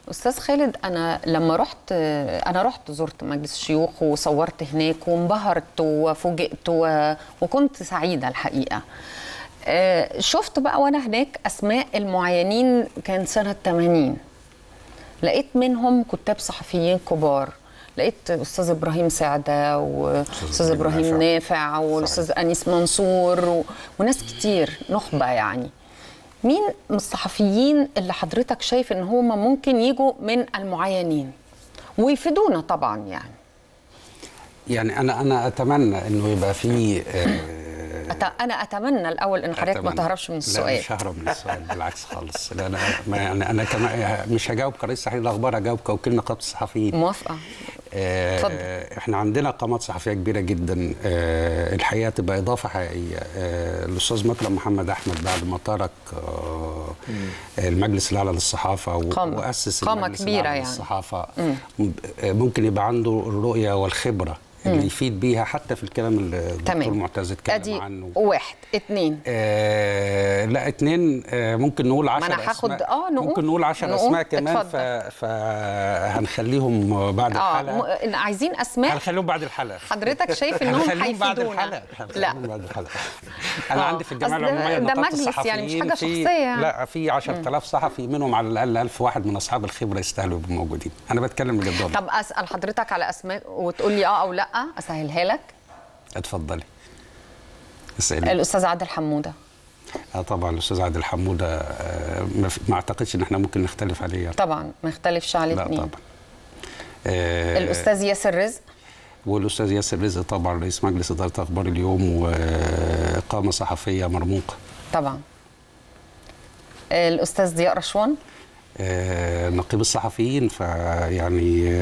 أستاذ خالد، أنا رحت زرت مجلس الشيوخ وصورت هناك وانبهرت وفوجئت وكنت سعيدة الحقيقة. شفت بقى وأنا هناك أسماء المعينين كان سنة 80، لقيت منهم كتاب صحفيين كبار، لقيت أستاذ إبراهيم سعدة وأستاذ إبراهيم نافع والأستاذ أنيس منصور وناس كتير، نخبة يعني. مين من الصحفيين اللي حضرتك شايف ان هم ممكن يجوا من المعينين ويفيدونا طبعا؟ يعني انا اتمنى انه يبقى في انا اتمنى الاول ان حضرتك ما تهربش من السؤال. لا مش ههرب من السؤال، بالعكس خالص. لا انا كمان مش هجاوب كرئيس تحرير الاخبار، هجاوب كوكيل نقابه الصحفيين. موافقه. اتفضل. احنا عندنا قامات صحفيه كبيره جدا، الحقيقه تبقى اضافه حقيقيه. الاستاذ مكرم محمد احمد بعد ما ترك المجلس الاعلى للصحافه واسس المجلس الاعلى للصحافه، ممكن يبقى عنده الرؤيه والخبره اللي يفيد بيها حتى في الكلام اللي الدكتور معتز اتكلم عنه. واحد اتنين لا اتنين، ممكن نقول 10 أنا هاخد ممكن نقول 10 اسماء كمان، فهنخليهم بعد الحلقه. عايزين اسماء هنخليهم بعد الحلقه. حضرتك شايف انهم هيفيدونا؟ لا بعد الحلقه. انا عندي في الجمعيه العموميه ده مجلس يعني مش حاجه شخصيه يعني. لا في 10,000 صحفي، منهم على الاقل 1000 واحد من اصحاب الخبره يستاهلوا يبقوا موجودين. انا بتكلم بجد. طب اسال حضرتك على اسماء وتقول لي او لا، اسهلها لك. اتفضلي اسالي. الاستاذ عادل حموده. طبعا الاستاذ عادل حموده، ما اعتقدش ان احنا ممكن نختلف عليه يعني. طبعا ما نختلفش عليه. لا طبعا. الاستاذ ياسر رزق. والاستاذ ياسر رزق طبعا رئيس مجلس اداره اخبار اليوم وقامه صحفيه مرموقه. طبعا. الاستاذ ضياء رشوان. نقيب الصحفيين. فيعني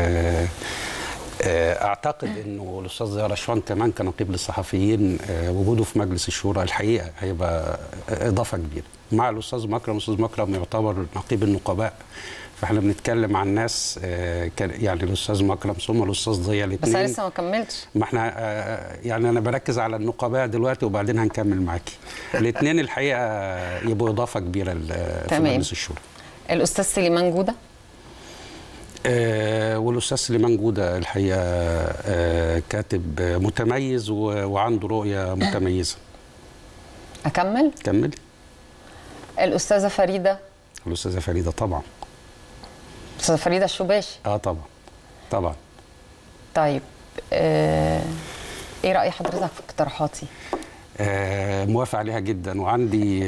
اعتقد انه الاستاذ ضياء رشوان كمان كنقيب للصحفيين، وجوده في مجلس الشورى الحقيقه هيبقى اضافه كبيره مع الاستاذ مكرم. الاستاذ مكرم يعتبر نقيب النقباء، فاحنا بنتكلم عن ناس يعني الاستاذ مكرم ثم الاستاذ ضياء الاثنين. بس انا لسه ما كملتش. ما احنا يعني انا بركز على النقباء دلوقتي وبعدين هنكمل معاكي. الاثنين الحقيقه يبقوا اضافه كبيره في مجلس الشورى. الاستاذ سليمان جوده. والاستاذ سليمان جوده الحقيقه كاتب متميز وعنده رؤيه متميزه. اكمل؟ كملي. الاستاذه فريده. الاستاذه فريده طبعا. الاستاذه فريده الشباشي. طبعا طبعا. طيب ايه راي حضرتك في اقتراحاتي؟ موافق عليها جدا، وعندي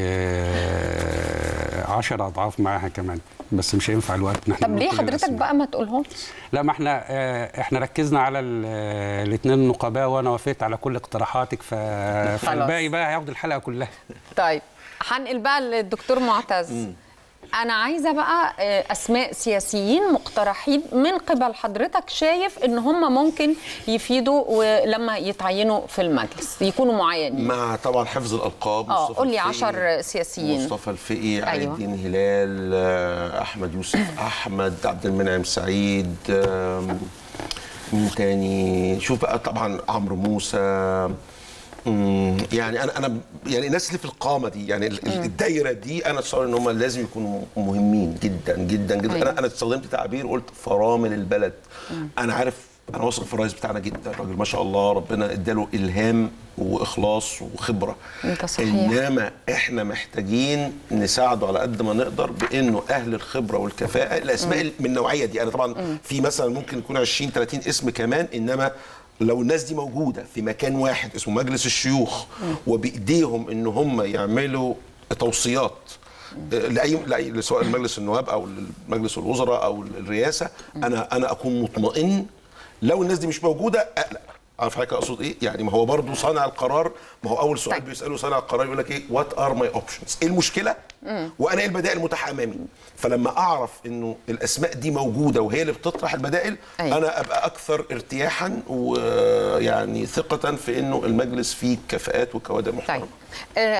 10 اضعاف معاها كمان، بس مش هينفع الوقت. طب ليه حضرتك بقى ما تقولهمش؟ لا ما احنا ركزنا على الاثنين النقباء وانا وافقت على كل اقتراحاتك، فالباقي بقى هياخد الحلقه كلها. طيب هنقل بقى للدكتور معتز. أنا عايزة بقى أسماء سياسيين مقترحين من قبل حضرتك، شايف إن هم ممكن يفيدوا ولما يتعينوا في المجلس يكونوا معينين. مع طبعا حفظ الألقاب. قول لي 10 سياسيين. مصطفى الفقي، علي الدين هلال، أحمد يوسف أحمد، عبد المنعم سعيد، مين تاني؟ شوف بقى طبعا عمرو موسى. يعني انا يعني الناس اللي في القامه دي، يعني الدايره دي، انا اتصور ان هم لازم يكونوا مهمين جدا جدا جدا. انا استخدمت تعبير قلت فرامل البلد. انا عارف، انا واثق في الرئيس بتاعنا جدا، راجل ما شاء الله ربنا اداله الهام واخلاص وخبره. صحيح. انما احنا محتاجين نساعده على قد ما نقدر بانه اهل الخبره والكفاءه، الاسماء من النوعيه دي. انا طبعا في مثلا ممكن يكون 20 30 اسم كمان، انما لو الناس دي موجوده في مكان واحد اسمه مجلس الشيوخ وبايديهم ان هم يعملوا توصيات لاي سواء مجلس النواب او مجلس الوزراء او الرئاسه، انا اكون مطمئن. لو الناس دي مش موجوده اقلق. عارف حضرتك اقصد ايه؟ يعني ما هو برضه صانع القرار، ما هو اول سؤال بيساله صانع القرار يقول لك ايه؟ وات ار ماي اوبشنز؟ ايه المشكله؟ وانا ايه البدائل المتاحه امامي؟ فلما اعرف انه الاسماء دي موجوده وهي اللي بتطرح البدائل، انا ابقى اكثر ارتياحا ويعني ثقه في انه المجلس فيه كفاءات وكوادر محترمه.